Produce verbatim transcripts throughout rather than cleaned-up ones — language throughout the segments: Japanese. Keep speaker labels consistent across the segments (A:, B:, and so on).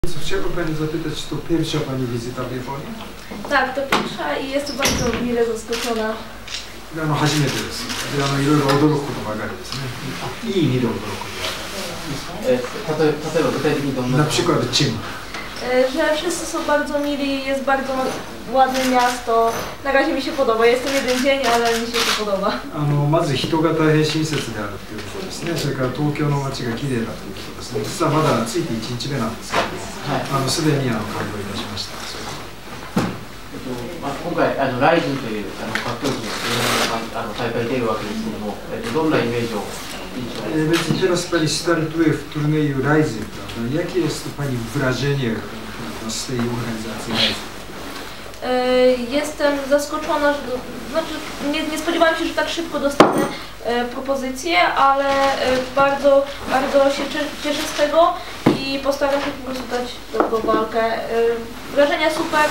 A: Chciałbym Pani zapytać, czy to pierwsza Pani wizyta w Japonii?
B: Tak, to pierwsza i jestem bardzo mile zaskoczona.
A: あの初めてです。で、あのいろいろ驚くことばかりですね。いい意味で驚くことばかり。
C: え例え例えば具体的にどんな
A: Na przykład czym?
B: Że wszyscy są bardzo mili, jest bardzo ładne miasto. Na razie mi się podoba. Jestem jeden dzień, ale mi się to podoba.
A: あのまず人が大変親切であるということですね。それから東京の街が綺麗だということですね。実はまだついていちにちめなんですけども、はい、あのすでにあの感動いたしました。
C: えっとまあ、今回あのライジンというあの格闘技のあの大会に出るわけですけども、えっとどんなイメージを
A: Więc teraz Pani startuje w turnieju Rising, prawda? Jakie jest Pani wrażenie z tej organizacji Rising?
B: Jestem zaskoczona, że, znaczy nie, nie spodziewałam się, że tak szybko dostanę e, propozycję, ale e, bardzo, bardzo się cieszę z tego i postaram się po prostu dać dobrą walkę. E, wrażenia super.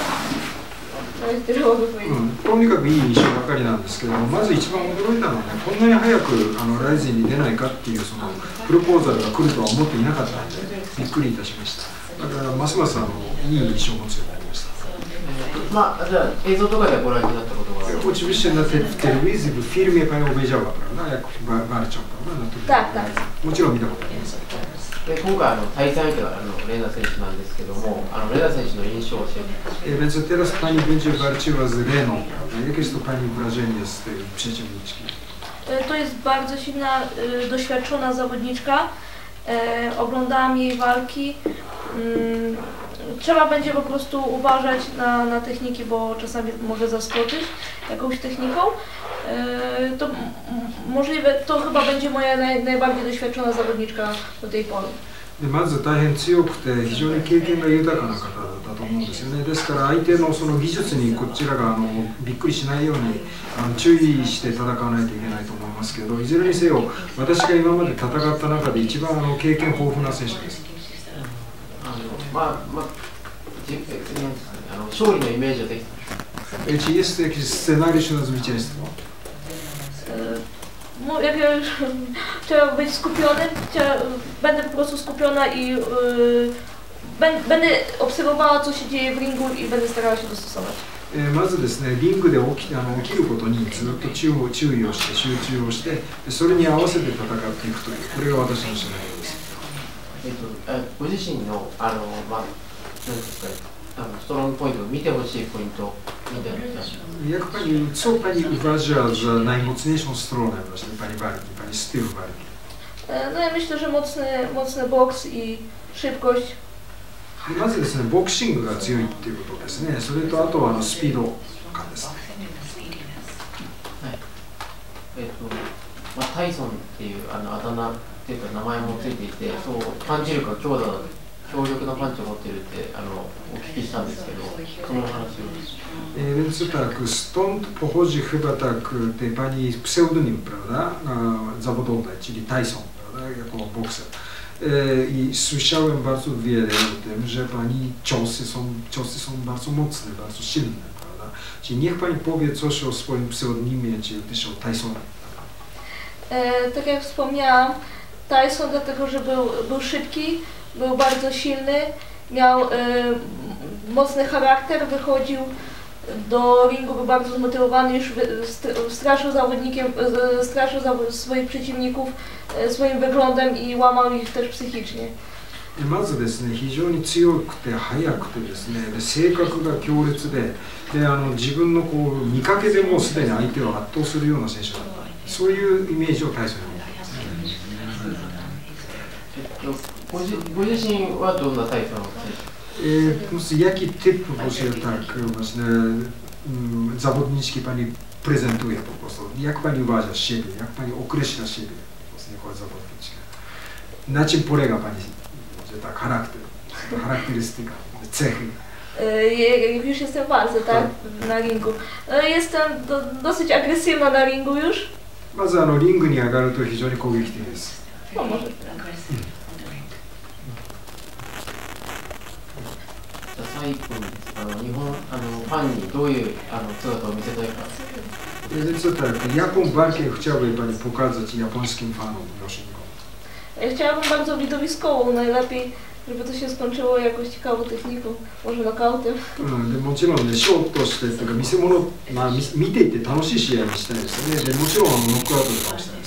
A: とにかくいい印象ばかりなんですけども、まず一番驚いたのはね、こんなに早くあのライジンに出ないかっていうそのプロポーザルが来るとは思っていなかったので、びっくりいたしました。だからますますあのいい印象を持つようになりました。
C: まあ、じゃあ映像とかでご覧になったことが
A: Oczywiście na tej telewizji, w filmie Pani obejrzała, prawda? Jak walczą, prawda?
B: Tak, tak.
A: もちろん見たことあります。
C: で今回あの対戦相手はあのレナ選手なんですけども、あのレナ選手の印象を教えてください。
A: Więc teraz Pani będzie walczyła z Reną, prawda? Jakie jest to Pani wrażenie z tej przeciwniczki?
B: To jest bardzo silna, doświadczona zawodniczka. Oglądałam jej walki. Trzeba będzie po prostu uważać na, na techniki, bo czasami może zaskoczyć jakąś techniką. To możliwe, to chyba będzie moja naj, najbardziej doświadczona zawodniczka do tej pory.
A: でまず大変強くて非常に経験が豊かな方だと思うんですよね。ですから相手のその技術にこちらがあのびっくりしないようにあの注意して戦わないといけないと思いますけど、いずれにせよ私が今まで戦った中で一番あの経験豊富な選手です。
C: あのまあまああの勝利のイメージはできた。
A: Czy jest jakiś scenariusz na zwycięstwo?
B: Jak ja już trzeba być skupionym, będę po prostu skupiona i yy, będę obserwowała, co się dzieje w ringu i będę starała się dostosować.
A: まずですね、リングで起き、あの起きることにずっと注意、注意をして集中をして、それに合わせて戦っていくという、これが私のシナリオです。
C: えっと、ご自身のあのまあ何ですか、あのストロングポイントを見てほしいポイントみたいな。
A: Jak Pani, co Pani uważa za najmocniejszą stronę właśnie Pani walki, Pani styl walki?
B: No ja myślę, że mocny, mocny boks i szybkość.
A: まずですね、ボクシングが強いっていうことですね。それとあとはあのスピード感ですね。
C: はい。えっと、まあタイソンっていうあのあだ名っていうか名前もついていて、そうパンチ力が強打だ。強力なパンチを持っているってあのお聞きしたんですけど、その話を。
A: Więc tak, stąd pochodzi chyba tak tej pani pseudonim, prawda, zawodowej, czyli Tyson, prawda, jako bokser. I słyszałem bardzo wiele o tym, że pani ciosy są, ciosy są bardzo mocne, bardzo silne, prawda. Czyli niech Pani powie coś o swoim pseudonimie, czy też o Tysonie.
B: E, tak jak wspomniałam, Tyson dlatego, że był, był szybki, był bardzo silny, miał e, mocny charakter, wychodził do ringu, był bardzo zmotywowany, już straszył zawodnikiem, straszył swoich przeciwników e, swoim wyglądem i łamał ich też psychicznie.
A: まずですね、非常に強くて速くてですね、で性格が強烈で、であの自分のこう見かけでもうすでに相手を圧倒するような選手だった、そういうイメージを大切に持っています。
C: ご自, ご自身はどんなタイプの選
A: 手？Jaki typ właśnie tak właśnie um, zawodniczki Pani prezentuje po prostu? Jak Pani uważa siebie? Jak Pani określa siebie właśnie jako zawodniczkę? Na czym polega Pani tak charakter, charakterystyka, cechy?
B: Jak już jestem w walce, tak? Na ringu. Jestem do, dosyć agresywna na ringu już.
A: まずあのリングに上がると非常に攻撃的です。
B: No może.
C: 最後にあの日本あのファンにどういうあの姿を見せたいか。
A: Więc tak, jaką walkę chciałby Pani pokazać japońskim fanom w Yoshiniku?
B: Chciałabym bardzo widowiskową, najlepiej żeby to się skończyło jakoś ciekawą techniką, może nokautem.
A: うん、でもちろんね、ショートしてとか見せ物、まあ、見見ていて楽しい試合にしたいですよね。でもちろんノックアウトとかもしたいです。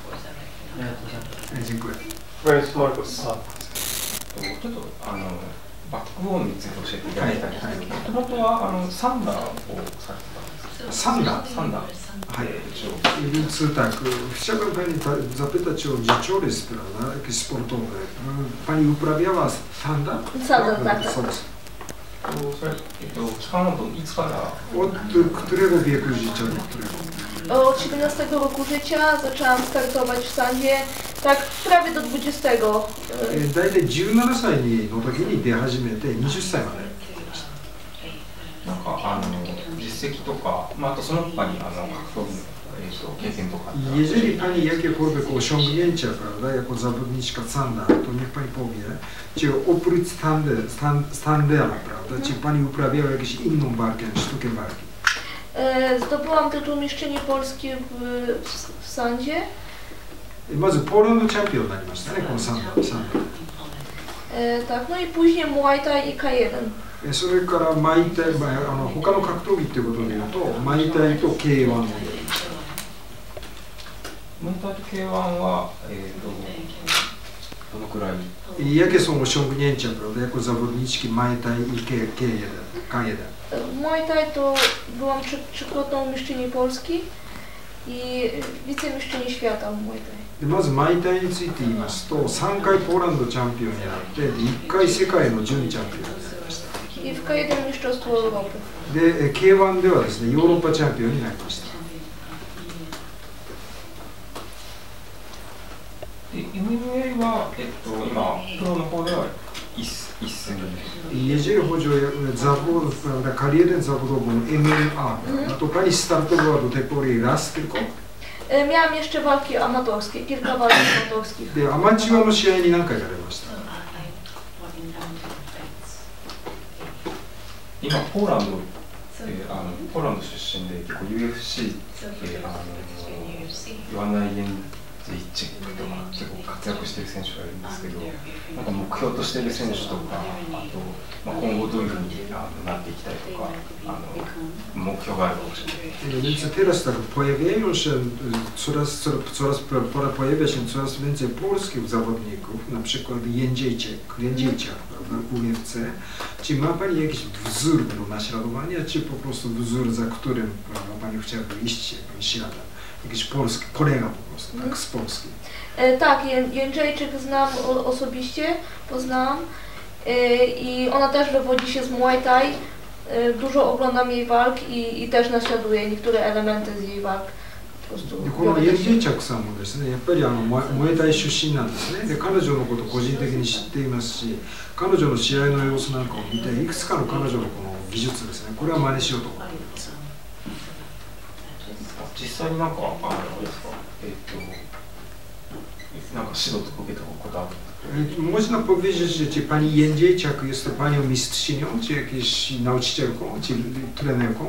A: え、ジンクエ。
D: フレンスマルコス。
E: ちょっとあのバックボーンについて教えていただいたんですけど、もともとはあのサンダーをされてたんですか？
A: サンダー？
E: サンダー。
A: はい。Един цветак. Всяка пани запита, че от Джичорис, правда, який спортовий. Пані управляла санда?
B: Санда, так.
E: それ、えっと、期間はどいつから？
A: Od którego wieku życia do którego?
B: Od siedemnastego roku życia zaczęłam startować w sandzie, tak prawie do dwudziestego.
A: 大体じゅうななさいの時に出始めてはたちまで。
E: なんかあの実績とか、まあ、あとその他にあの格闘技の、えー、と経験とか。
A: Jeżeli pani jakiekolwiek osiągnięcia, prawda, jako zawodniczka Sanda, to niech pani powie, czy oprócz Standera, prawda, czy pani uprawiała jakąś inną walkę, sztukę walki?
B: Zdobyłam tytuł mistrzyni Polski w, w, w sandzie.
A: まずポーランドチャンピオンになりましたね、このサンダ。
B: E, tak, no i później Muay Thai i K jeden.
A: それからマイタイ、まあ、あの他の格闘技っていうことでいうと、マイタイと ケーワン をやりました。
E: マイタイと ケーワン は、えー、とどのくらい?
A: Jakie są osiągnięcia, prawda, jako zawodniczki Muay Thai i K jeden? K jeden.
B: Muay Thai to byłam trzy, trzykrotną mistrzyni Polski i wicemistrzyni świata w Muay Thai.
A: でまずマイタイについて言いますと、さんかいポーランドチャンピオンになって、いっかい世界の準チャンピオンになりました。
B: I w K jeden mistrzostwo Europy.
A: で、ケーワン ではですね、ヨーロッパチャンピオンになりました。
E: で、エムエムエー は、えっと、今、プロの方では一戦で。
A: Jeżeli chodzi o zawód, prawda, karierę zawodową M M A, mm. to pani startowała do tej pory raz tylko?
B: Miałam jeszcze walki amatorskie, kilka walk amatorskich.
A: で、アマチュアの試合に何回やられました？
E: 今ポーランド、えー、あのポーランド出身で結構 ユーエフシー、えー、あの言わないエンジェイチとか結構活躍している選手がいるんですけど、なんか目標としている選手とか、あと、まあ、今後どういうふうにあのなっていきたいとか、あの目標があるかもしれない。
A: Więc teraz tak pojawiają się coraz, coraz, coraz pojawia się coraz więcej polskich zawodników, na przykład Jędrzejczyk, Jędrzejczak, prawda, U F C. Czy ma pani jakiś wzór do naśladowania, czy po prostu wzór, za którym, prawda, pani chciałaby iść jakimś śladem? Jakiś polski, kolega po prostu, tak, z Polski.
B: E, tak, Jędrzejczyk znam o, osobiście, poznałam e, i ona też wywodzi się z Muay Thai. E, dużo oglądam jej walk i, i też naśladuję niektóre elementy z jej walk.
A: このエンジェイチャクさんもですね、やっぱりあのムエタイ出身なんですね。で、彼女のことを個人的に知っていますし、彼女の試合の様子なんかを見て、いくつかの彼女のこの技術ですね、これは真似しようと思っています。
E: 実際になんかあのですか、えっと、なんか指導とか受けたことあるんですか?
A: Można powiedzieć, że czy pani Jędrzejczak jest to panią mistrzynią, czy jakąś nauczycielką, czy trenerką?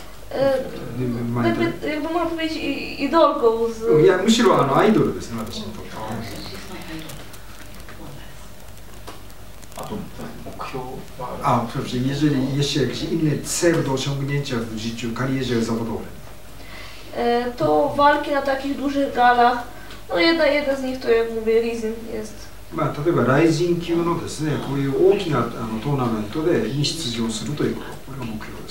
B: Jakby, jakby można powiedzieć idolką z...
A: Ja myślę, że no, idol jest, no, A, dobrze, jeżeli jest jakiś inny cel do osiągnięcia w życiu, karierze zawodowej?
B: To walki na takich dużych galach, no jedna, jedna z nich to, jak mówię, Rising jest.
A: まあ、例えばライジン級のですね、こういう大きなあのトーナメントでに出場するということ、これが目標です。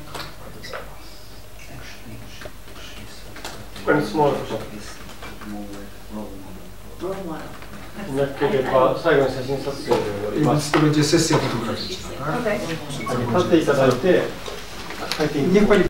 D: 最後に写真撮影でおります。
A: To będzie sesja fotograficzna, tak?
B: Okay.
D: 立っていただいて、